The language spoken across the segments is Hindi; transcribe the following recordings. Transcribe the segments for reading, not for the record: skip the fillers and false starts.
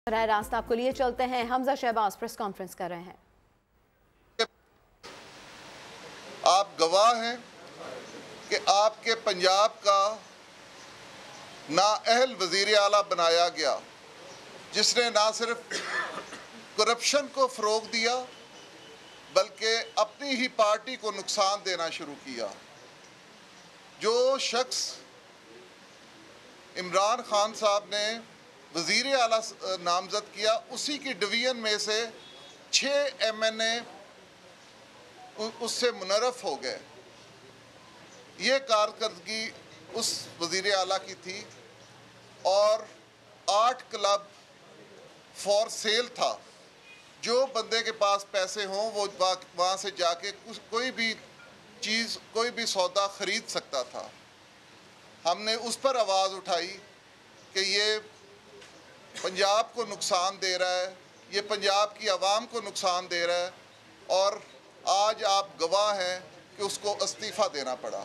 बराह रास्त आपको लिए चलते हैं। हमजा शहबाज प्रेस कॉन्फ्रेंस कर रहे हैं। आप गवाह हैं कि आपके पंजाब का नाअहल वज़ीर आला बनाया गया, जिसने ना सिर्फ करप्शन को फ़रोग दिया बल्कि अपनी ही पार्टी को नुकसान देना शुरू किया। जो शख्स इमरान खान साहब ने वज़ीर आला नामज़द किया, उसी की डिवीज़न में से 6 MNA उससे मुनरफ हो गए। ये कारकर्दगी उस वज़ीर आला की थी और 8 क्लब फॉर सेल था। जो बंदे के पास पैसे हों वो वहाँ से जाके कोई भी चीज़, कोई भी सौदा ख़रीद सकता था। हमने उस पर आवाज़ उठाई कि ये पंजाब को नुकसान दे रहा है, ये पंजाब की आवाम को नुकसान दे रहा है, और आज आप गवाह हैं कि उसको इस्तीफ़ा देना पड़ा।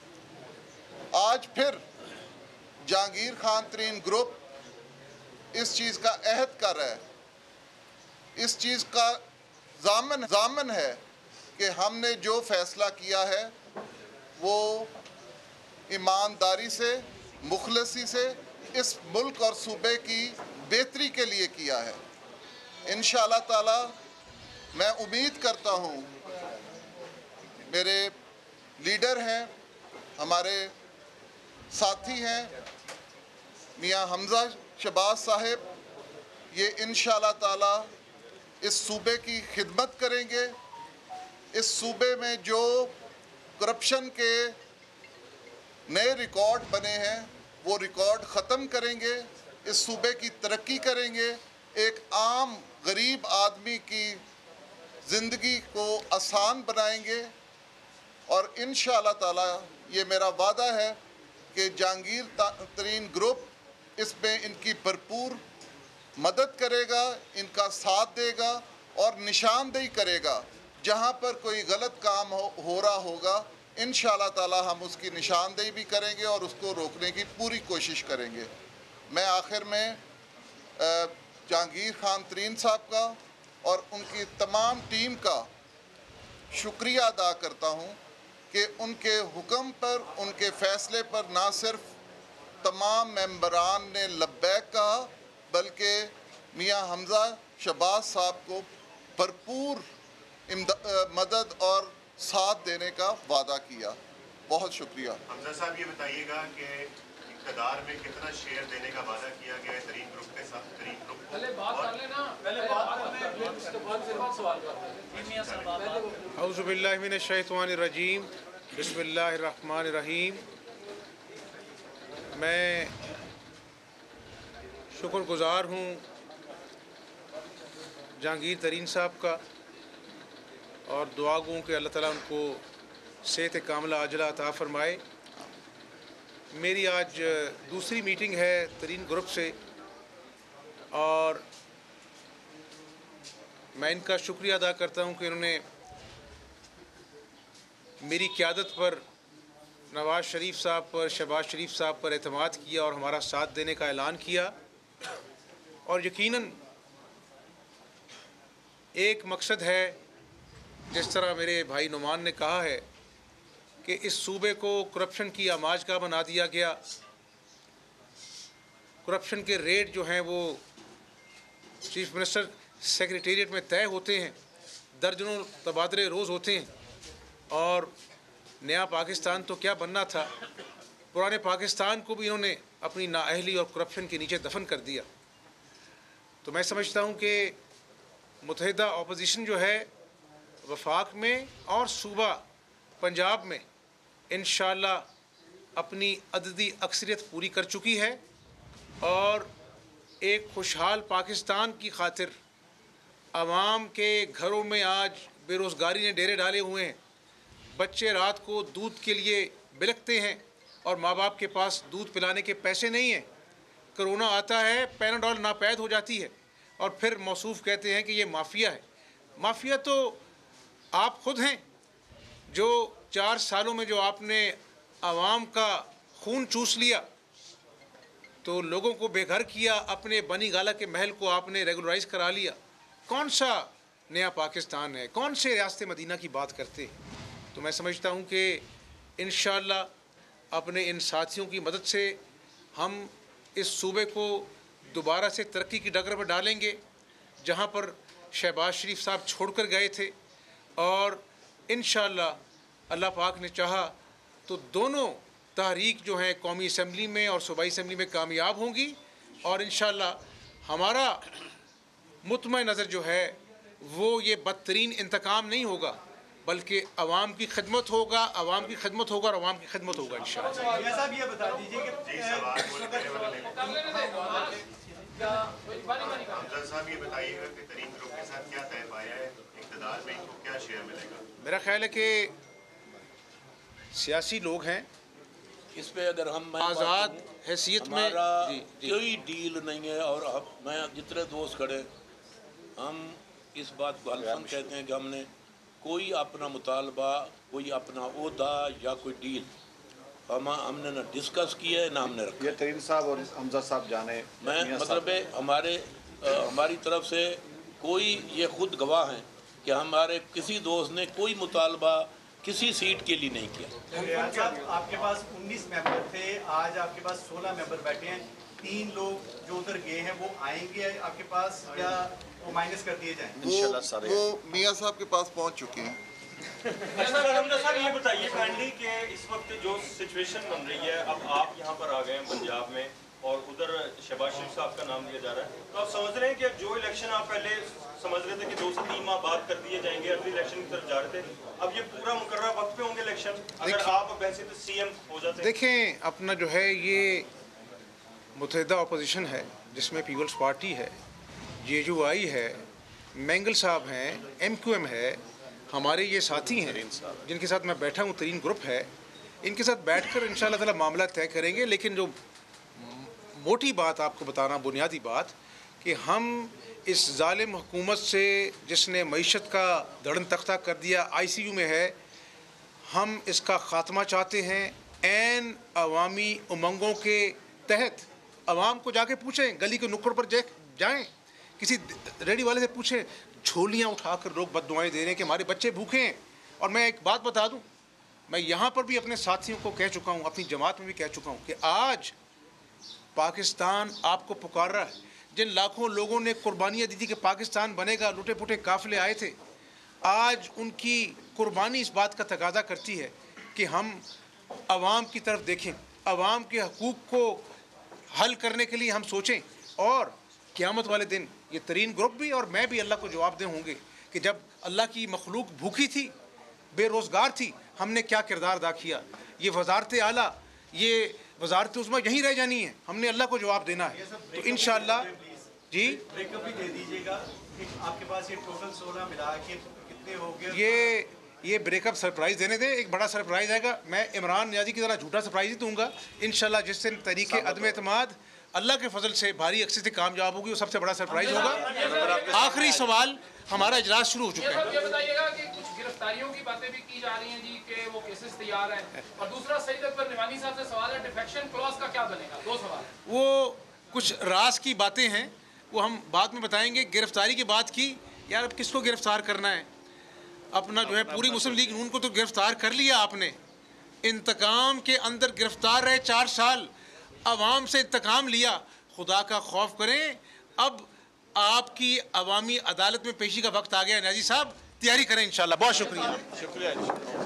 आज फिर जहांगीर खान तरीन ग्रुप इस चीज़ का अहद कर रहा है, इस चीज़ का ज़ामन है कि हमने जो फ़ैसला किया है वो ईमानदारी से, मुखलसी से इस मुल्क और सूबे की बेहतरी के लिए किया है। इंशाअल्लाह ताला मैं उम्मीद करता हूँ, मेरे लीडर हैं, हमारे साथी हैं मियाँ हमजा शहबाज साहब, ये इंशाअल्लाह ताला इस सूबे की खिदमत करेंगे। इस सूबे में जो करप्शन के नए रिकॉर्ड बने हैं वो रिकॉर्ड ख़त्म करेंगे, इस सूबे की तरक्की करेंगे, एक आम गरीब आदमी की ज़िंदगी को आसान बनाएंगे। और इंशाअल्लाह ताला ये मेरा वादा है कि जहांगीर तरीन ग्रुप इसमें इनकी भरपूर मदद करेगा, इनका साथ देगा और निशानदेही करेगा। जहाँ पर कोई गलत काम हो रहा होगा, इंशाअल्लाह ताला हम उसकी निशानदेही भी करेंगे और उसको रोकने की पूरी कोशिश करेंगे। मैं आखिर में जहांगीर खान तरीन साहब का और उनकी तमाम टीम का शुक्रिया अदा करता हूँ कि उनके हुक्म पर, उनके फ़ैसले पर ना सिर्फ तमाम मेंबरान ने लब्बैक कहा, बल्कि मियाँ हमजा शहबाज साहब को भरपूर मदद और साथ देने का वादा किया। बहुत शुक्रिया। हमजा साहब, ये बताइएगा कि इक़्तिदार में कितना शेयर देने का वादा किया गया है तरीन ग्रुप के साथ? तरीन ग्रुप पहले बात कर लेना, पहले बात कर ले, फिर उसके बाद सवाल करते हैं। औज़ु बिल्लाहि मिनश शैतानिर रजीम, बिस्मिल्लाहिर रहमानिर रहीम। मैं शुक्रगुज़ार हूँ जहांगीर तरीन साहब का और दुआ गूँ कि अल्लाह ताला उनको सेहत कामिला आजिला अता फ़रमाए। मेरी आज दूसरी मीटिंग है तरीन ग्रुप से और मैं इनका शुक्रिया अदा करता हूँ कि इन्होंने मेरी क़यादत पर, नवाज़ शरीफ साहब पर, शहबाज शरीफ साहब पर एतमाद किया और हमारा साथ देने का ऐलान किया। और यकीनन एक मकसद है, जिस तरह मेरे भाई नुमान ने कहा है कि इस सूबे को करप्शन की आमाजगाह बना दिया गया। करप्शन के रेट जो हैं वो चीफ मिनिस्टर सेक्रेटेरिएट में तय होते हैं, दर्जनों तबादले रोज़ होते हैं। और नया पाकिस्तान तो क्या बनना था, पुराने पाकिस्तान को भी इन्होंने अपनी नाअहली और करप्शन के नीचे दफन कर दिया। तो मैं समझता हूँ कि मुत्तहिदा अपोजिशन जो है वफाक में और सूबा पंजाब में इंशाअल्लाह अपनी अददी अक्सरियत पूरी कर चुकी है और एक खुशहाल पाकिस्तान की खातिर आवाम के घरों में आज बेरोज़गारी ने डेरे डाले हुए हैं। बच्चे रात को दूध के लिए बिलखते हैं और माँ बाप के पास दूध पिलाने के पैसे नहीं हैं। कोरोना आता है, पैनाडोल नापैद हो जाती है और फिर मौसूफ़ कहते हैं कि ये माफिया है। माफिया तो आप ख़ुद हैं, जो 4 सालों में जो आपने आवाम का खून चूस लिया, तो लोगों को बेघर किया, अपने बनी गाला के महल को आपने रेगुलराइज करा लिया। कौन सा नया पाकिस्तान है? कौन से रियासत मदीना की बात करते हैं? तो मैं समझता हूँ कि इंशाअल्लाह अपने इन साथियों की मदद से हम इस सूबे को दोबारा से तरक्की की डगर पर डालेंगे, जहाँ पर शहबाज शरीफ साहब छोड़कर गए थे। और इंशाअल्लाह अल्लाह पाक ने चाहा तो दोनों तहरीक जो हैं कौमी असम्बली में और सूबाई असम्बली में कामयाब होंगी। और इंशाअल्लाह हमारा मुतमईन नज़र जो है वो ये बदतरीन इंतकाम नहीं होगा, बल्कि अवाम की खिदमत होगा, अवाम की खिदमत होगा और अवाम की खिदमत होगा इंशाअल्लाह। ये बता दीजिए कि हमजा साहब ये बताइएगा कि तरीन ग्रुप के साथ क्या तय पाया है, इक़्तिदार में इनको क्या शेयर मिलेगा? मेरा ख्याल है कि सियासी लोग हैं, इस पे अगर हम आज़ाद हैसियत में कोई डील नहीं है। और मैं जितने दोस्त खड़े हम इस बात को हल्फन कहते हैं कि हमने कोई अपना मुतालबा, कोई अपना ओहदा या कोई डील हमने ना डिस्कस किया है ना हमने रखा। ये तरीन साहब और हमजा साहब जाने मैं मतलब है हमारी तरफ से कोई ये खुद गवाह हैं कि हमारे किसी दोस्त ने कोई मुतालबा किसी सीट के लिए नहीं किया। आपके पास 19 मेंबर थे, आज आपके पास 16 मेंबर बैठे हैं। 3 लोग जो उधर गए हैं वो आएंगे आपके पास या वो माइनस कर दिए जाएंगे? वो मियाँ साहब के पास पहुंच चुके हैं। हमजा साहब ये बताइए काइंडली कि इस वक्त जो सिचुएशन बन रही है, अब आप यहाँ पर आ गए हैं पंजाब में और उधर शहबाज शरीफ साहब का नाम लिया जा रहा है, तो आप समझ रहे हैं कि जो इलेक्शन आप पहले समझ रहे थे कि 2 से 3 माह बाद कर दिए जाएंगे, अगली इलेक्शन की तरफ जा रहे थे, अब ये पूरा मुकर्रर वक्त पे होंगे इलेक्शन अगर आप हैसियत सीएम हो जाते? देखें, अपना जो है ये मुत्तहिदा अपोजिशन है जिसमें पीपल्स पार्टी है, JUI है, मैंगल साहब हैं, MQM है, हमारे ये साथी हैं जिनके साथ मैं बैठा हूँ, तरीन ग्रुप है, इनके साथ बैठकर इंशाअल्लाह ताला मामला तय करेंगे। लेकिन जो मोटी बात आपको बताना, बुनियादी बात, कि हम इस जालिम हुकूमत से जिसने मईशत का धड़न तख्ता कर दिया, ICU में है, हम इसका ख़ात्मा चाहते हैं। ऐन अवामी उमंगों के तहत अवाम को जाके पूछें, गली के नुक्कड़ पर जाएं, किसी रेडी वाले से पूछें, झोलियाँ उठाकर लोग बद्दुआएं दे रहे हैं कि हमारे बच्चे भूखे हैं। और मैं एक बात बता दूं, मैं यहाँ पर भी अपने साथियों को कह चुका हूँ, अपनी जमात में भी कह चुका हूँ कि आज पाकिस्तान आपको पुकार रहा है। जिन लाखों लोगों ने कुर्बानियाँ दी थी कि पाकिस्तान बनेगा, लुटे पुटे काफ़िले आए थे, आज उनकी कुर्बानी इस बात का तकाजा करती है कि हम अवाम की तरफ देखें, अवाम के हकूक़ को हल करने के लिए हम सोचें। और क़यामत वाले दिन ये तरीन ग्रुप भी और मैं भी अल्लाह को जवाब दे होंगे कि जब अल्लाह की मखलूक भूखी थी, बेरोज़गार थी, हमने क्या किरदार अदा किया। ये वज़ारत आला, ये वज़ारत उज़्मा यहीं रह जानी है, हमने अल्लाह को जवाब देना है। तो इंशाअल्लाह जी ब्रेकअप भी दे दीजिएगा। आपके पास ये टोटल 16 मिला के कितने हो गए? ये ब्रेकअप सरप्राइज़ देने दें, एक बड़ा सरप्राइज़ आएगा। मैं इमरान नियाज़ी की तरह झूठा सरप्राइज़ ही दूंगा इंशाअल्लाह। जिस दिन तरीके अदम एतमाद अल्लाह के फजल से भारी अक्सर से कामयाब होगी, वो सबसे बड़ा सरप्राइज़ होगा। आखिरी सवाल, हमारा इजलास शुरू हो चुका है। ये बताइएगा कि कुछ गिरफ्तारियों की बातें भी की जा रही हैं जी कि वो केसेस तैयार हैं, और दूसरा सईद अकबर निवानी साहब से सवाल है डिफेक्शन क्लॉज का क्या बनेगा? 2 सवाल। वो कुछ राज की बातें हैं, वो हम बाद में बताएंगे। गिरफ्तारी की बात की, यार अब किसको गिरफ्तार करना है? अपना जो है पूरी मुस्लिम लीग नून को तो गिरफ्तार कर लिया आपने, इंतकाम के अंदर गिरफ्तार रहे 4 साल, अवाम से इंतकाम लिया। खुदा का खौफ करें, अब आपकी अवामी अदालत में पेशी का वक्त आ गया। नाजी साहब तैयारी करें इंशाल्लाह। बहुत शुक्रिया।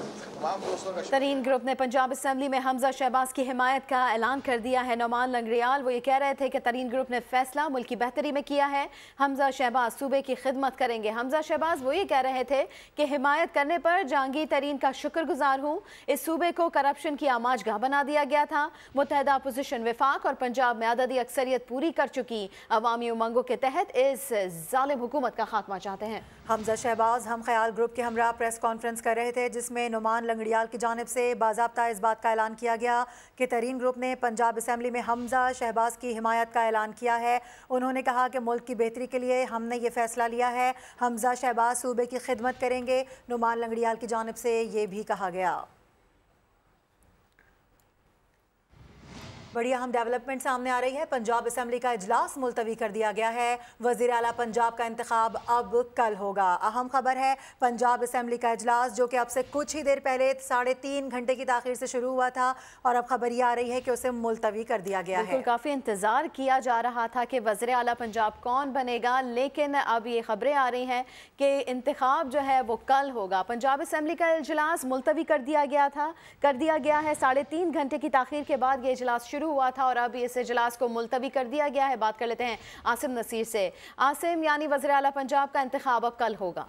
तरीन ग्रुप ने पंजाब असम्बली में हमजा शहबाज की हिमायत का ऐलान कर दिया है। नौमान लंगड़ियाल वो ये कह रहे थे कि तरीन ग्रुप ने फैसला मुल्क की बेहतरी में किया है, हमजा शहबाज सूबे की खिदमत करेंगे। हमजा शहबाज वो ये कह रहे थे कि हिमायत करने पर जहांगीर तरीन का शुक्रगुजार हूँ। इस सूबे को करप्शन की आमाजगाह बना दिया गया था। मुत्तहिदा अपोजिशन विफाक और पंजाब में अददी अक्सरियत पूरी कर चुकी अवामी उमंगों के तहत इस जालिम हुकूमत का खात्मा चाहते हैं। हमजा शहबाज हम ख्याल ग्रुप के हमरा प्रेस कॉन्फ्रेंस कर रहे थे, जिसमें नुमान लंगड़ियाल की जानिब से बाज़ाब्ता इस बात का ऐलान किया गया कि तरीन ग्रुप ने पंजाब असम्बली में हमजा शहबाज की हिमायत का ऐलान किया है। उन्होंने कहा कि मुल्क की बेहतरी के लिए हमने ये फ़ैसला लिया है, हमजा शहबाज सूबे की खिदमत करेंगे। नुमान लंगड़ियाल की जानिब से ये भी कहा गया। बड़ी अहम डेवलपमेंट सामने आ रही है। पंजाब असेंबली का इजलास मुलतवी कर दिया गया है। वज़ीर आला पंजाब का इंतखाब अब कल होगा। अहम खबर है, पंजाब असेंबली का इजलास जो कि अब से कुछ ही देर पहले 3.5 घंटे की ताखीर से शुरू हुआ था और अब खबर ये आ रही है कि उसे मुलतवी कर दिया गया है। काफ़ी इंतज़ार किया जा रहा था कि वज़ीर आला पंजाब कौन बनेगा, लेकिन अब ये खबरें आ रही हैं कि इंतखाब जो है वो कल होगा। पंजाब असेंबली का इजलास मुलतवी कर दिया गया है। 3.5 घंटे की ताखीर के बाद ये इजलास शुरू हुआ था और अब इस इजलास को मुलतवी कर दिया गया है। बात कर लेते हैं आसिम नसीर से। आसिम, यानी वज़ीर आला पंजाब का इंतखाब अब कल होगा?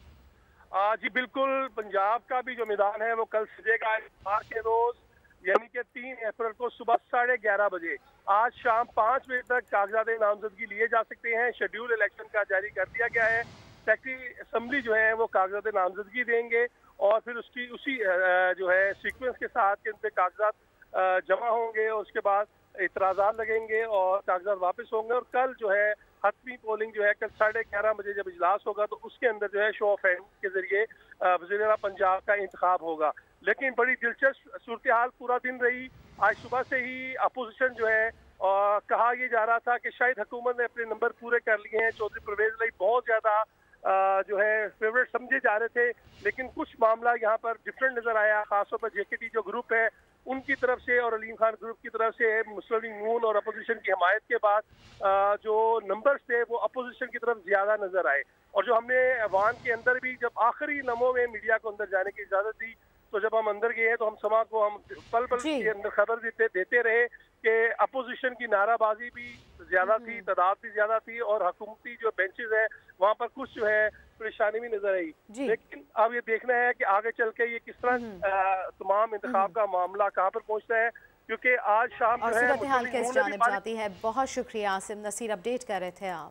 जी बिल्कुल, पंजाब का भी जो मैदान है वो कल सजेगा। इतवार के रोज यानी कि 3 अप्रैल को सुबह 11:30 बजे, आज शाम 5 बजे तक कागजात नामजदगी लिए जा सकते हैं। शेड्यूल इलेक्शन का जारी कर दिया गया है। सेक्रेटरी असेंबली जो है वो कागजात नामजदगी देंगे और फिर उसी जो है सीक्वेंस के साथ के उनके कागजात जमा होंगे और उसके बाद इतराज़ात लगेंगे और कागजात वापस होंगे। और कल जो है हतमी पोलिंग जो है कल 11:30 बजे जब इजलास होगा तो उसके अंदर जो है शो ऑफ हैंड के जरिए वज़ीर आला पंजाब का इंतखाब होगा। लेकिन बड़ी दिलचस्प सूरत हाल पूरा दिन रही। आज सुबह से ही अपोजिशन जो है कहा यह जा रहा था कि शायद हुकूमत ने अपने नंबर पूरे कर लिए हैं। चौधरी परवेज लाई बहुत ज़्यादा जो है फेवरेट समझे जा रहे थे, लेकिन कुछ मामला यहाँ पर डिफरेंट नजर आया। खासतौर पर JKT जो ग्रुप है उनकी तरफ से और अलीम खान ग्रुप की तरफ से मुस्लिम लीग नून और अपोजिशन की हमायत के बाद जो नंबर्स थे वो अपोजिशन की तरफ ज्यादा नजर आए। और जो हमने वान के अंदर भी जब आखिरी लम्हों में मीडिया को अंदर जाने की इजाजत दी तो जब हम अंदर गए तो हम समा को हम पल पल के अंदर खबर देते रहे कि अपोजिशन की नाराबाजी भी ज्यादा थी, तादाद भी ज्यादा थी और हुकूमती जो बेंचेस है वहाँ पर कुछ जो है परेशानी भी नजर आई। लेकिन अब ये देखना है कि आगे चल के ये किस तरह तमाम इंतखाब का मामला कहाँ पर पहुँचता है, क्योंकि आज शाम और सूरत हाल किस जानिब जाती है। बहुत शुक्रिया आसिम नसीर, अपडेट कर रहे थे आप।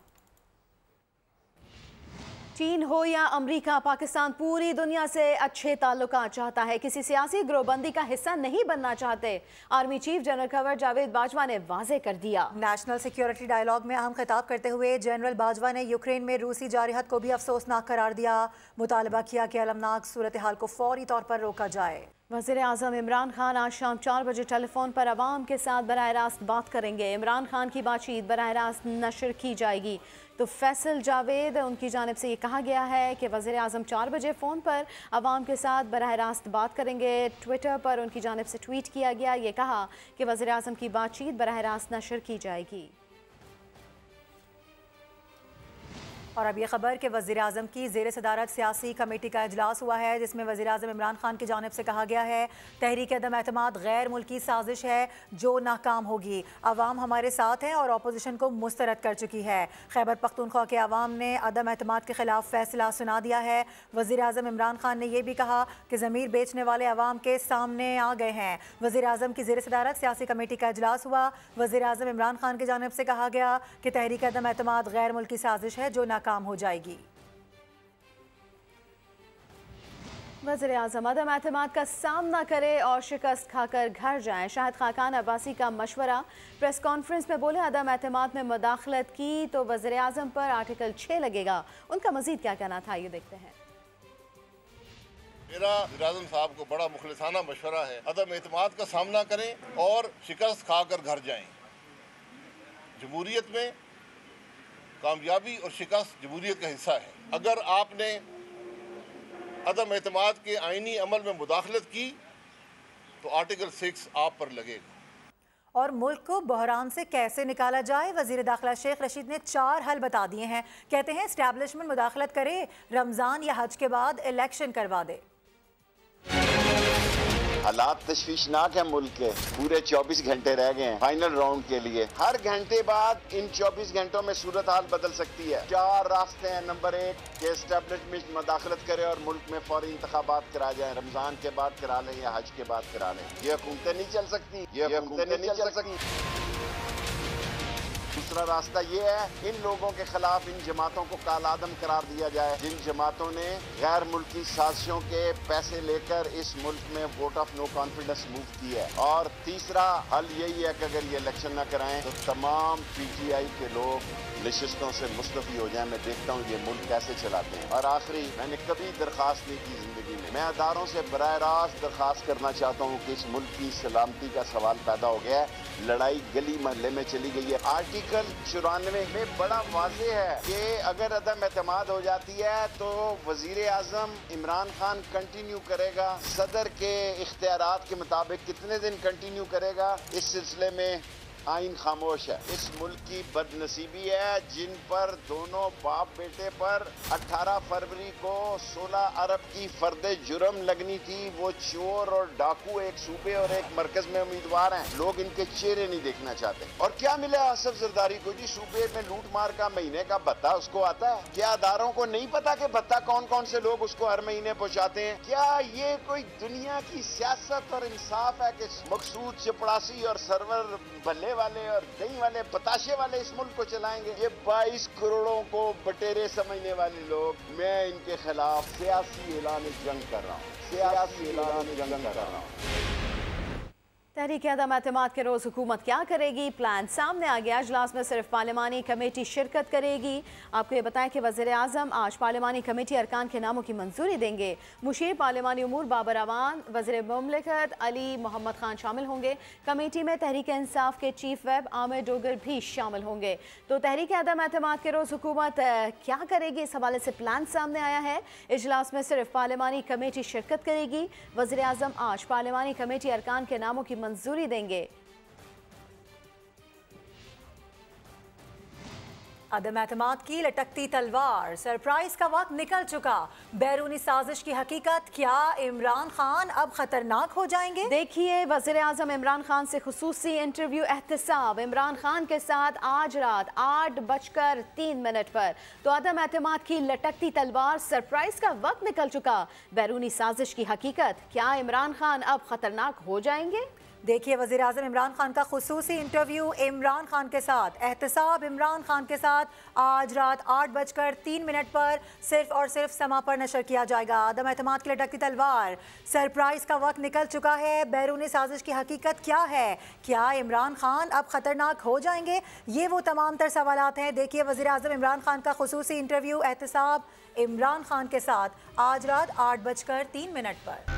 चीन हो या अमेरिका, पाकिस्तान पूरी दुनिया से अच्छे ताल्लुकात चाहता है, किसी सियासी ग्रोहबंदी का हिस्सा नहीं बनना चाहते। आर्मी चीफ जनरल खबर जावेद बाजवा ने वाजे कर दिया। नेशनल सिक्योरिटी डायलॉग में अहम खिताब करते हुए जनरल बाजवा ने यूक्रेन में रूसी जारहत को भी अफसोसनाक करार दिया। मुतालबा किया कि अलमनाक सूरत हाल को फौरी तौर पर रोका जाए। वज़ीर आज़म इमरान खान आज शाम 4 बजे टेलीफोन पर आवाम के साथ बराह रास्त बात करेंगे। इमरान खान की बातचीत बराह रास्त नशर की जाएगी। तो फैसल जावेद उनकी जानिब से ये कहा गया है कि वज़ीर आज़म 4 बजे फ़ोन पर आवाम के साथ बराह रास्त बात करेंगे। ट्विटर पर उनकी जानिब से ट्वीट किया गया, ये कहा कि वज़ीर आज़म की बातचीत बराह रास्त नशर की जाएगी। और अब ये खबर कि वज़ीर आज़म की ज़ेर सदारत सियासी कमेटी का इजलास हुआ है, जिसमें वज़ीर आज़म इमरान खान की जानिब से कहा गया है तहरीक अदम एतमाद गैर मुल्की साजिश है जो नाकाम होगी। अवाम हमारे साथ हैं और अपोजिशन को मुस्तरद कर चुकी है। खैबर पख्तूनख्वा के अवाम ने अदम एतमाद के खिलाफ फैसला सुना दिया है। वज़ीर आज़म इमरान खान ने यह भी कहा कि ज़मीर बेचने वाले अवाम के सामने आ गए हैं। वज़ीर आज़म की ज़ेर सदारत सियासी कमेटी का इजलास हुआ। वज़ीर आज़म इमरान खान की जानिब से कहा गया कि तहरीक अदम एतमाद गैर मुल्की साजिश है जो काम हो जाएगी। वज़ीर आज़म अदम एतमाद का सामना करे और शिकस्त खाकर घर जाएं। शाहिद खाकान अब्बासी का मशवरा। प्रेस कॉन्फ्रेंस में बोले अदम एतमाद में मुदाखलत की तो वज़ीर आज़म पर आर्टिकल 6 लगेगा। उनका मजीद क्या कहना था, ये देखते हैं। मेरा वज़ीर आज़म साहब को बड़ा मुखलिसाना मशवरा है, अदम एतमाद का सामना करें और शिकस्त खाकर घर जाएं। जमहूरियत में कामयाबी और शिकस्त जमहूरियत का हिस्सा है। अगर आपने अदम एतमाद के आईनी अमल में मुदाखलत की तो आर्टिकल 6 आप पर लगेगा। और मुल्क को बहरान से कैसे निकाला जाए, वज़ीर दाखिला शेख रशीद ने 4 हल बता दिए हैं। कहते हैं एस्टैब्लिशमेंट मुदाखलत करे, रमज़ान या हज के बाद इलेक्शन करवा दे। हालात तशवीशनाक है मुल्क के, पूरे 24 घंटे रह गए हैं फाइनल राउंड के लिए। हर घंटे बाद इन 24 घंटों में सूरत हाल बदल सकती है। 4 रास्ते हैं। नंबर 1 कि एस्टैब्लिशमेंट मुदाखलत करे और मुल्क में फौरी इंतखाबात करा जाए, रमजान के बाद करा लें या हज के बाद करा लें। ये हुकूमतें नहीं चल सकती, ये हुकूमतें नहीं चल सकती। दूसरा रास्ता ये है इन लोगों के खिलाफ इन जमातों को कालादम करार दिया जाए जिन जमातों ने गैर मुल्की साजिशों के पैसे लेकर इस मुल्क में vote of no confidence move की है। और तीसरा हल यही है कि अगर ये इलेक्शन न कराएं तो तमाम PTI के लोग नशिस्तों से मुस्तफ़ी हो जाए। मैं देखता हूँ ये मुल्क कैसे चलाते हैं। और आखिरी, मैंने कभी दरख्वास्त नहीं की जिंदगी में, मैं अदारों से बराह रास्त दरख्वास्त करना चाहता हूँ कि इस मुल्क की सलामती का सवाल पैदा हो गया है। लड़ाई गली महल्ले में चली गई है। आर्टिकल 94 में बड़ा वाज़े है कि अगर अदम एतमाद हो जाती है तो वजीर आजम इमरान खान कंटिन्यू करेगा। सदर के इख्तियारात के मुताबिक कितने दिन कंटिन्यू करेगा, इस सिलसिले में आइन खामोश है। इस मुल्क की बदनसीबी है जिन पर दोनों बाप बेटे पर 18 फरवरी को 16 अरब की फर्द जुर्म लगनी थी। वो चोर और डाकू एक सूबे और एक मरकज में उम्मीदवार हैं। लोग इनके चेहरे नहीं देखना चाहते। और क्या मिला आसफ जरदारी को जी? सूबे में लूट मार का महीने का भत्ता उसको आता है। क्या अदारों को नहीं पता कि भत्ता कौन कौन से लोग उसको हर महीने पहुँचाते हैं? क्या ये कोई दुनिया की सियासत और इंसाफ है कि मकसूद चपड़ासी और सरवर भल्ले वाले और दही वाले बताशे वाले इस मुल्क को चलाएंगे? ये 22 करोड़ों को बटेरे समझने वाले लोग, मैं इनके खिलाफ सियासी ऐलान जंग कर रहा हूँ। सियासी ऐलान जंग कर रहा हूँ। तहरीक अदम एतमाद के रोज़ हुकूमत क्या करेगी? प्लान सामने आ गया। अजलास में सिर्फ पार्लिमानी कमेटी शिरकत करेगी। आपको ये बताएं कि वज़ीर आज़म आज पार्लिमानी कमेटी अरकान के नामों की मंजूरी देंगे। मुशीर पार्लिमानी उमूर बाबर अवान, वज़ीर मुमलिकत अली मोहम्मद खान शामिल होंगे। कमेटी में तहरीक इंसाफ के चीफ वेब आमिर डोगर भी शामिल होंगे। तो तहरीक अदम एतमाद के रोज़ हुकूमत क्या करेगी, इस हवाले से प्लान सामने आया है। इजलास में सिर्फ पार्लिमानी कमेटी शिरकत करेगी। वज़ीर आज़म आज पार्लिमानी कमेटी अरकान के नामों की मंजूरी देंगे। अदम एतमाद की लटकती तलवार, सरप्राइज का वक्त निकल चुका। बैरूनी साजिश की हकीकत क्या? इमरान खान अब खतरनाक हो जाएंगे? देखिए, वज़ीर आज़म इमरान खान से खुसूसी इंटरव्यू एहतसाब इमरान खान के साथ आज रात 8:03 पर। तो अदम एतमाद की लटकती तलवार, सरप्राइज का वक्त निकल चुका। बैरूनी साजिश की हकीकत क्या? इमरान खान अब खतरनाक हो जाएंगे? देखिए, वज़ीर आज़म इमरान खान का खुसूसी इंटरव्यू इमरान खान के साथ, एहतसाब इमरान खान के साथ आज रात 8:03 पर सिर्फ और सिर्फ समा पर नशर किया जाएगा। अदम एतमाद की लटकती तलवार, सरप्राइज का वक्त निकल चुका है। बैरूनी साजिश की हकीकत क्या है? क्या इमरान खान अब खतरनाक हो जाएंगे? ये वो तमाम तर सवालात हैं। देखिए, वज़ीर आज़म इमरान खान का खुसूसी इंटरव्यू एहतसाब इमरान खान के साथ आज रात 8:03 पर।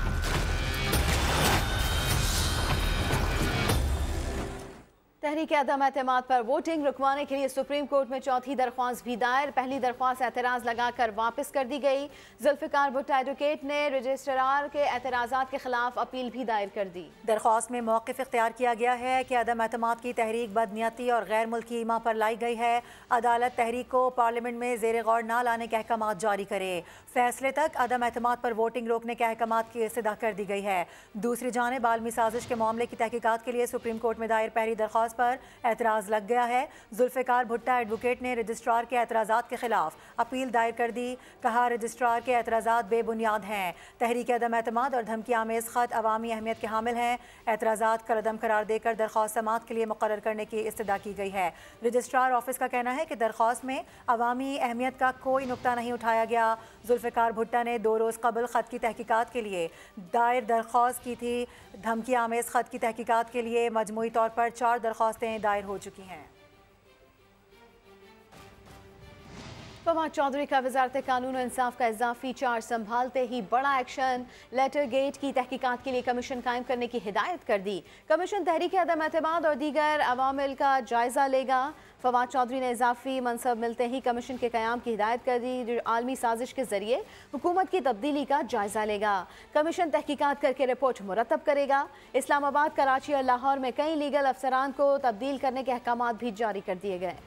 तहरीक अदम एतमाद पर वोटिंग रुकवाने के लिए सुप्रीम कोर्ट में चौथी दरख्वास्त भी दायर। पहली दरख्वास्त एतराज़ लगाकर वापस कर दी गई। जुल्फ़िकार भुट्टो एडवोकेट ने रजिस्ट्रार के एतराज़ात के खिलाफ अपील भी दायर कर दी। दरख्वास्त में मौक़िफ़ इख्तियार किया गया है कि अदम एतमाद की तहरीक बदनीयती और गैर मुल्की ईमा पर लाई गई है। अदालत तहरीक को पार्लियामेंट में ज़ेर गौर न लाने के अहकाम जारी करे। फैसले तक अदम एतमाद पर वोटिंग रोकने के अहकाम की इस्तदा कर दी गई है। दूसरी जानिब आलमी साजिश के मामले की तहकीकात के लिए सुप्रीम कोर्ट में दायर पहली दरख्वास्त पर एतराज़ लग गया है। जुल्फ़िकार भुट्टो एडवोकेट ने रजिस्ट्रार के एतराज़ात के खिलाफ अपील दायर कर दी। कहा, रजिस्ट्रार के एतराज़ात बेबुनियाद हैं। तहरीक अदम एतमाद और धमकी आमेज़ ख़त अवामी अहमियत के हामिल हैं। एतराज़ात कलअदम करार देकर दरख्वास्त समाअत के लिए मुक़र्रर करने की इस्तदा की गई है। रजिस्ट्रार ऑफिस का कहना है कि दरख्वास्त में अवामी अहमियत का कोई नुक्ता नहीं उठाया गया। जुल्फ़िकार भुट्टो ने 2 रोज़ कबल ख़त की तहकीकात के लिए दायर दरख्वास्त की थी। धमकी आमेज़ ख़त की तहकीकात के लिए मजमूई तौर पर 4 दरख्वास्तें दायर हो चुकी हैं। फवाद चौधरी का वजारत कानून और इंसाफ का इजाफी चार्ज संभालते ही बड़ा एक्शन। लेटर गेट की तहकीकात के लिए कमीशन कायम करने की हिदायत कर दी। कमीशन तहरीक अदम एतमाद और दीगर अवामिल का जायजा लेगा। फवाद चौधरी ने इजाफी मनसब मिलते ही कमीशन के क़याम की हिदायत कर दी, जो आलमी साजिश के जरिए हुकूमत की तब्दीली का जायजा लेगा। कमीशन तहकीकात करके रिपोर्ट मुरतब करेगा। इस्लामाबाद, कराची और लाहौर में कई लीगल अफसरान को तब्दील करने के अहकाम भी जारी कर दिए गए।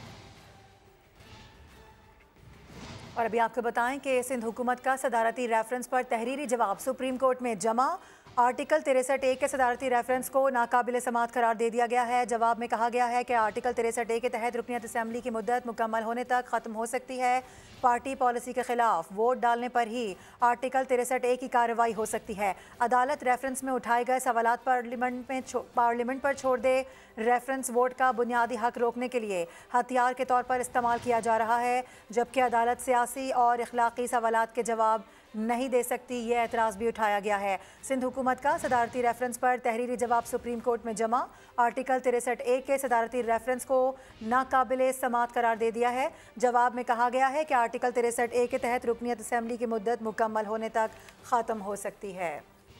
और अभी आपको बताएं कि सिंध हुकूमत का सदारती रेफरेंस पर तहरीरी जवाब सुप्रीम कोर्ट में जमा। आर्टिकल 63A के सदारती रेफरेंस को नाकाबिल समाअत करार दे दिया गया है। जवाब में कहा गया है कि आर्टिकल 63A के तहत रुकनियत असम्बली की मुद्दत मुकम्मल होने तक ख़त्म हो सकती है। पार्टी पॉलिसी के खिलाफ वोट डालने पर ही आर्टिकल 63A की कार्रवाई हो सकती है। अदालत रेफरेंस में उठाए गए सवालात पार्लियामेंट पर छोड़ दे। रेफरेंस वोट का बुनियादी हक रोकने के लिए हथियार के तौर पर इस्तेमाल किया जा रहा है, जबकि अदालत सियासी और इखलाकी सवालात के जवाब नहीं दे सकती, ये एतराज़ भी उठाया गया है। सिंध हुकूमत का सदारती रेफरेंस पर तहरीरी जवाब सुप्रीम कोर्ट में जमा। आर्टिकल 63A के सदारती रेफरेंस को नाकाबिले समात करार दे दिया है। जवाब में कहा गया है कि आर्टिकल 63A के तहत रुकनियत असम्बली की मुद्दत मुकम्मल होने तक ख़त्म हो सकती है।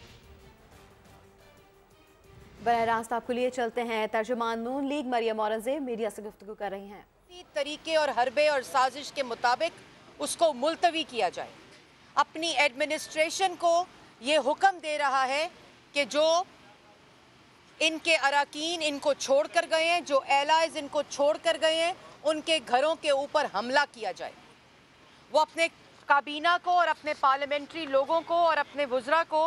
बराह रास्त आपके लिए चलते हैं। तर्जुमान नून लीग मरियम औरंगजेब मीडिया से गुफ्तगू कर रही हैं। तरीके और हरबे और साजिश के मुताबिक उसको मुलतवी किया जाए। अपनी एडमिनिस्ट्रेशन को ये हुक्म दे रहा है कि जो इनके अराकीन इनको छोड़ कर गए हैं, जो एलाइज इनको छोड़ कर गए हैं, उनके घरों के ऊपर हमला किया जाए। वो अपने काबीना को और अपने पार्लियामेंट्री लोगों को और अपने वुज़रा को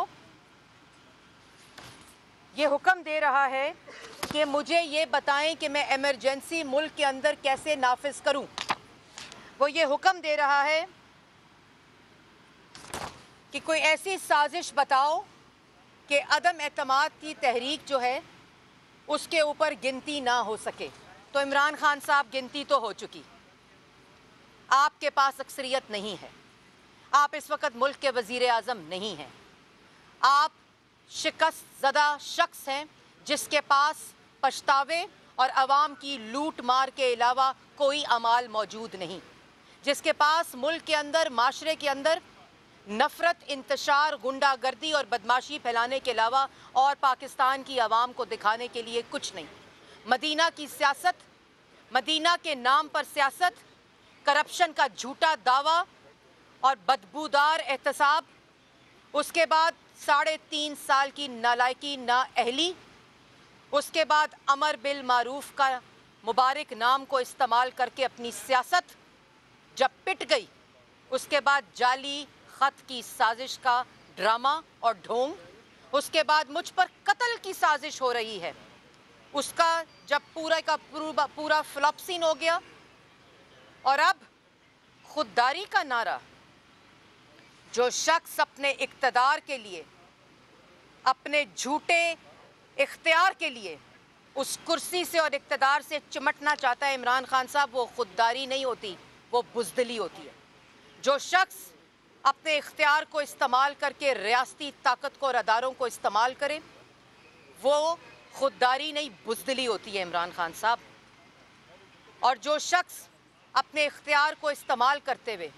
ये हुक्म दे रहा है कि मुझे ये बताएं कि मैं इमरजेंसी मुल्क के अंदर कैसे नाफिज करूं। वो ये हुक्म दे रहा है कि कोई ऐसी साजिश बताओ कि अदम एतमाद की तहरीक जो है उसके ऊपर गिनती ना हो सके। तो इमरान खान साहब, गिनती तो हो चुकी, आपके पास अक्सरियत नहीं है, आप इस वक्त मुल्क के वज़ीर आज़म नहीं हैं, आप शिकस्त ज़दा शख्स हैं जिसके पास पछतावे और अवाम की लूट मार के अलावा कोई अमाल मौजूद नहीं, जिसके पास मुल्क के अंदर, माशरे के अंदर नफ़रत, इंतशार, गुंडागर्दी और बदमाशी फैलाने के अलावा और पाकिस्तान की आवाम को दिखाने के लिए कुछ नहीं। मदीना की सियासत, मदीना के नाम पर सियासत, करप्शन का झूठा दावा और बदबूदार एहतसाब, उसके बाद 3.5 साल की नालायकी, नाअहली, उसके बाद अमर बिल मारूफ का मुबारक नाम को इस्तेमाल करके अपनी सियासत जब पिट गई, उसके बाद जाली ख़त की साजिश का ड्रामा और ढोंग, उसके बाद मुझ पर कत्ल की साजिश हो रही है, उसका जब पूरा का पूरा फ्लॉप सीन हो गया, और अब खुददारी का नारा। जो शख्स अपने इक़्तिदार के लिए, अपने झूठे इख्तियार के लिए उस कुर्सी से और इक़्तिदार से चिमटना चाहता है इमरान खान साहब, वो खुददारी नहीं होती, वो बुज़दिली होती है। जो शख्स अपने इख्तियार को इस्तेमाल करके रियासती ताकत को और अदारों को इस्तेमाल करे, वो खुददारी नहीं, बुज़दिली होती है इमरान खान साहब। और जो शख्स अपने इख्तियार को इस्तेमाल करते हुए,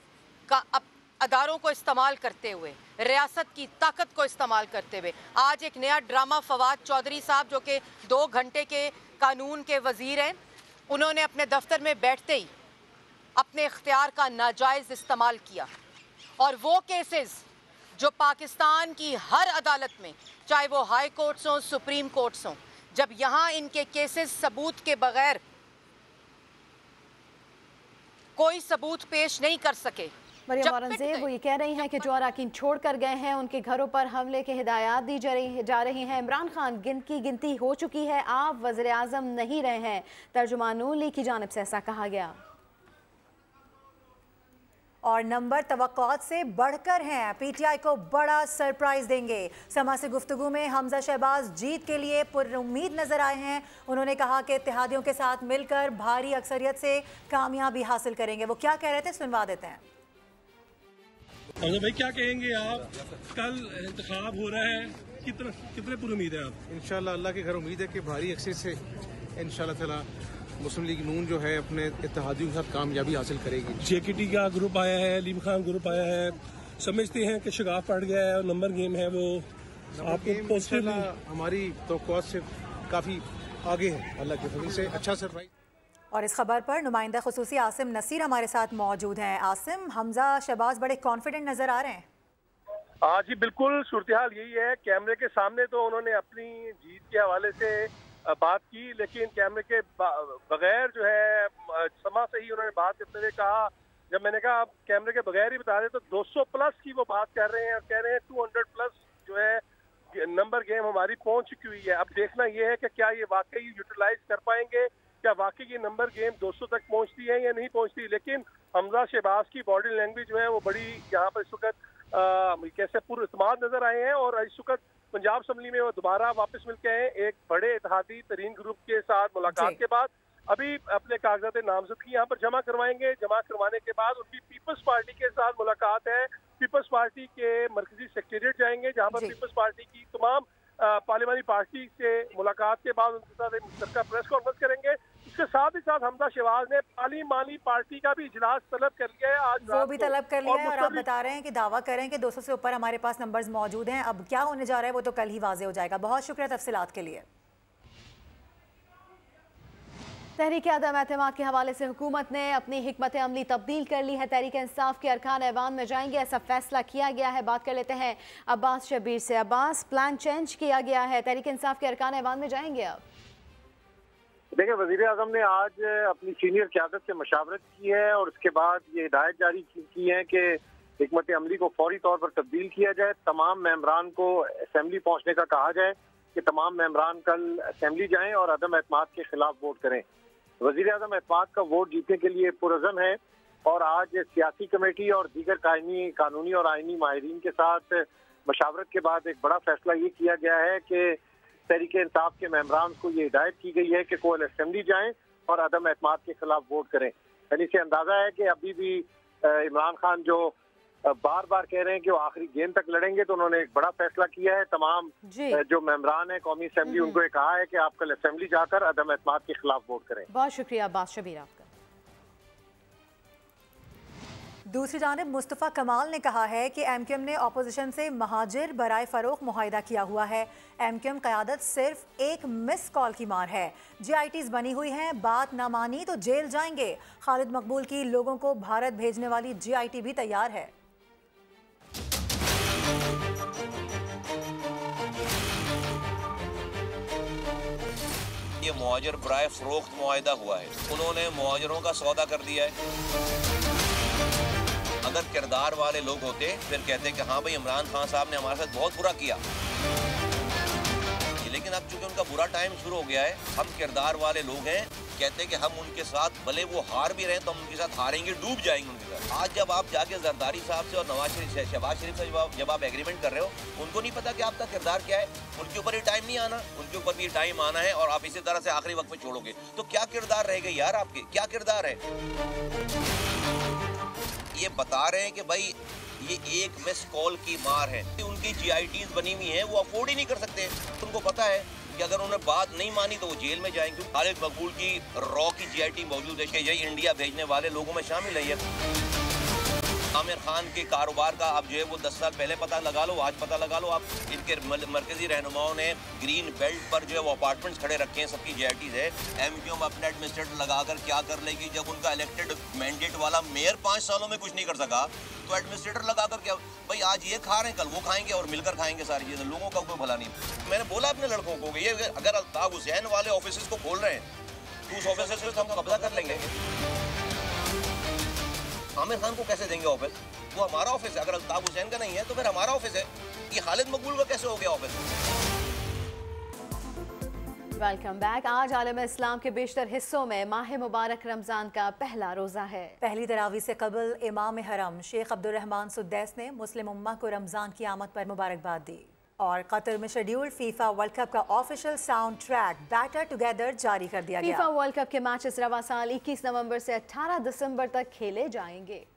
अदारों को इस्तेमाल करते हुए, रियासत की ताकत को इस्तेमाल करते हुए, आज एक नया ड्रामा, फवाद चौधरी साहब जो कि 2 घंटे के कानून के वज़ीर हैं, उन्होंने अपने दफ्तर में बैठते ही अपने इख्तियार का नाजायज़ इस्तेमाल किया। और वो केसेस जो पाकिस्तान की हर अदालत में, चाहे वो हाई कोर्ट्स हों, सुप्रीम कोर्ट्स हों, जब यहाँ इनके केसेस सबूत के बगैर कोई सबूत पेश नहीं कर सके। मरियम औरंगजेब वो ये कह रही हैं कि जो अराकीन छोड़ कर गए हैं उनके घरों पर हमले की हिदायत दी जा रही हैं। इमरान खान गिनती हो चुकी है, आप वज़ीर आज़म नहीं रहे हैं। तर्जुमान नून लीग की जानिब से ऐसा कहा गया। और नंबर तवक्कुआत से बढ़कर हैं, पीटीआई को बड़ा सरप्राइज देंगे। समा से गुफ्तगू में हमजा शहबाज जीत के लिए पुरुम्मीद नजर आए हैं। उन्होंने कहा कि इत्तेहादियों के साथ मिलकर भारी अक्सरियत से कामयाबी हासिल करेंगे। वो क्या कह रहे थे, सुनवा देते हैं। भाई क्या कहेंगे आप, कल इंतखाब हो रहा है, कितने पुरुम्मीद हैं आप? इंशाल्लाह अल्लाह के घर उम्मीद है कि भारी अक्सरियत से इंशाल्लाह ताला मुस्लिम लीग नून जो है अपने इत्तेहादियों के साथ कामयाबी हासिल करेगी। जेकेटी का ग्रुप आया है, अलीम खान ग्रुप आया है, समझते हैं कि शगाफ पड़ गया है और नंबर गेम है, वो आपको पॉजिटिवली हमारी तवक्कुआत से काफ़ी आगे है अल्लाह के फजल से। अच्छा सरप्राइज। और इस खबर पर नुमाइंदा खुसूसी आसिम नसीर हमारे साथ मौजूद हैं। आसिम, हमजा शहबाज बड़े कॉन्फिडेंट नजर आ रहे हैं। हाँ जी बिल्कुल, सूरत हाल यही है। कैमरे के सामने तो उन्होंने अपनी जीत के हवाले से बात की, लेकिन कैमरे के बगैर जो है समा से ही उन्होंने बात करते हुए कहा, जब मैंने कहा आप कैमरे के बगैर ही बता रहे तो 200 प्लस की वो बात कर रहे हैं और कह रहे हैं 200 प्लस जो है नंबर गेम हमारी पहुंच चुकी हुई है। अब देखना ये है कि क्या ये वाकई यूटिलाइज कर पाएंगे, क्या वाकई ये नंबर गेम 200 तक पहुंचती है या नहीं पहुंचती। लेकिन हमजा शहबाज की बॉडी लैंग्वेज जो है वो बड़ी यहाँ पर इस वक्त कैसे पूरे इत्मीनान नजर आए हैं। और इस वक्त पंजाब असम्बली में वो दोबारा वापस मिल के आए एक बड़े इत्तेहादी तरीन ग्रुप के साथ मुलाकात के बाद। अभी अपने कागजात नामजदगी यहाँ पर जमा करवाएंगे। जमा करवाने के बाद उनकी पीपल्स पार्टी के साथ मुलाकात है। पीपल्स पार्टी के मरकजी सेक्रेटेरिएट जाएंगे, जहाँ पर पीपल्स पार्टी की तमाम पार्लियामानी पार्टी से मुलाकात के बाद उनके साथ एक मुश्तरका प्रेस कॉन्फ्रेंस करेंगे। इसके साथ ही साथ हमजा शहबाज ने पार्लियामानी पार्टी का भी इजलास तलब कर लिया है आज, वो भी तलब कर लिया है। और आप बता रहे हैं कि दावा करें कि 200 से ऊपर हमारे पास नंबर्स मौजूद हैं। अब क्या होने जा रहा है वो तो कल ही वाजे हो जाएगा। बहुत शुक्रिया तफसीलात के लिए। तहरीक अदम एतमाद के हवाले से हुकूमत ने अपनी हिकमत अमली तब्दील कर ली है। तहरीक इंसाफ के अरकान ऐवान में जाएंगे, ऐसा फैसला किया गया है। बात कर लेते हैं अब्बास शबीर से। अब्बास, प्लान चेंज किया गया है, तहरीक इंसाफ के अरकान ऐवान में जाएंगे अब? देखिए, वज़ीर आज़म ने आज अपनी सीनियर क़यादत से मशावरत की है और उसके बाद ये हिदायत जारी की है कि हिकमत अमली को फौरी तौर पर तब्दील किया जाए। तमाम मेंबरान को असम्बली पहुँचने का कहा जाए कि तमाम मेंबरान कल असम्बली जाएँ और अदम एतमाद के खिलाफ वोट करें। वज़ीर आज़म एतमाद का वोट जीतने के लिए पुरअज़्म है और आज सियासी कमेटी और दीगर कानूनी और आइनी माहिरीन के साथ मशावरत के बाद एक बड़ा फैसला ये किया गया है कि तहरीक इंसाफ के मेंबरान को ये हिदायत की गई है कि वो असम्बली जाएं और अदम एतमाद के खिलाफ वोट करें। यानी से अंदाजा है कि अभी भी इमरान खान जो बार बार कह रहे हैं कि वो आखिरी गेंद तक लड़ेंगे, तो उन्होंने एक बड़ा फैसला किया है। तमाम जो मेंबरान है कौमी असम्बली, उनको ये कहा है कि आप कल असम्बली जाकर अदम एतमाद के खिलाफ वोट करें। बहुत शुक्रिया अब्बास शबीर आपका। दूसरी जानिब मुस्तफ़ा कमाल ने कहा है कि एमक्यूएम ने अपोजिशन से महाजिर बराए फ़रोग़ मुआहिदा किया हुआ है। एमक्यूएम क़यादत सिर्फ एक मिस कॉल की मार है। GITs बनी हुई हैं, बात ना मानी तो जेल जाएंगे। खालिद मकबूल की लोगों को भारत भेजने वाली GIT भी तैयार है। ये मुहाजिर बराए फ़रोख्त मुआहिदा हुआ है, उन्होंने मुहाजिरों का सौदा कर दिया है। अगर किरदार वाले लोग होते फिर कहते कि हाँ भाई इमरान खान साहब ने हमारे साथ बहुत बुरा किया, लेकिन अब चूंकि उनका बुरा टाइम शुरू हो गया है, हम किरदार वाले लोग हैं, कहते कि हम उनके साथ भले वो हार भी रहे तो हम उनके साथ हारेंगे, डूब जाएंगे उनके साथ। आज जब आप जाके जरदारी साहब से और नवाज शरीफ से, शहबाज शरीफ से जब आप एग्रीमेंट कर रहे हो, उनको नहीं पता कि आपका किरदार क्या है। उनके ऊपर ये टाइम नहीं आना, उनके ऊपर भी टाइम आना है और आप इसी तरह से आखिरी वक्त में छोड़ोगे तो क्या किरदार रहेगा यार, आपके क्या किरदार है। ये बता रहे हैं कि भाई ये एक मिस कॉल की मार है। उनकी GITs बनी हुई हैं, वो अफोर्ड ही नहीं कर सकते। उनको पता है कि अगर उन्होंने बात नहीं मानी तो वो जेल में जाएंगे। खालिद मकबूल की रॉ की GIT मौजूद है, यही इंडिया भेजने वाले लोगों में शामिल है। ये आमिर खान के कारोबार का आप जो है वो 10 साल पहले पता लगा लो, आज पता लगा लो आप। इनके मरकजी रहनुमाओं ने ग्रीन बेल्ट पर जो है वो अपार्टमेंट्स खड़े रखे हैं, सबकी GITs है। एमक्यूएम अपने एडमिनिस्ट्रेटर लगाकर क्या कर लेगी, जब उनका इलेक्टेड मैंडेट वाला मेयर 5 सालों में कुछ नहीं कर सका तो एडमिनिस्ट्रेटर लगाकर क्या, भाई आज ये खा रहे हैं कल वो खाएंगे और मिलकर खाएंगे सारी चीज़ें, लोगों का कोई भला नहीं। मैंने बोला अपने लड़कों को ये अगर अल्ताफ हुसैन वाले ऑफिस को खोल रहे हैं तो उस ऑफिस पे तो हम कब्जा कर लेंगे। आमिर खान को कैसे देंगे ऑफिस, वो हमारा ऑफिस है। अगर अल्ताफ हुसैन का नहीं है तो फिर हमारा ऑफिस है। ये खालिद मकबूल का कैसे हो गया ऑफिस। Welcome back. आज आलम इस्लाम के बेशतर हिस्सों में माह मुबारक रमज़ान का पहला रोज़ा है। पहली तरावी से कबल इमाम हरम शेख अब्दुर्रहमान सुद्दैस ने मुस्लिम उम्मा को रमज़ान की आमद पर मुबारकबाद दी और कतर में शेड्यूल्ड फीफा वर्ल्ड कप का official soundtrack better together जारी कर दिया गया। फीफा वर्ल्ड कप के मैचेस रवा साल 21 नवंबर से 18 दिसंबर तक खेले जाएंगे।